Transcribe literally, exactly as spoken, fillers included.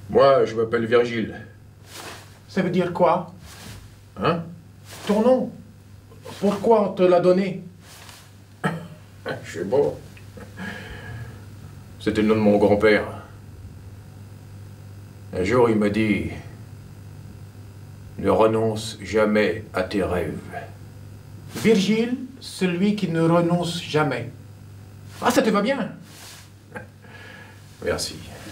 Moi, je m'appelle Virgile. Ça veut dire quoi? Hein? Ton nom. Pourquoi on te l'a donné? Je sais pas. C'était le nom de mon grand-père. Un jour, il m'a dit... Ne renonce jamais à tes rêves. Virgile, celui qui ne renonce jamais. Ah, ça te va bien? Merci.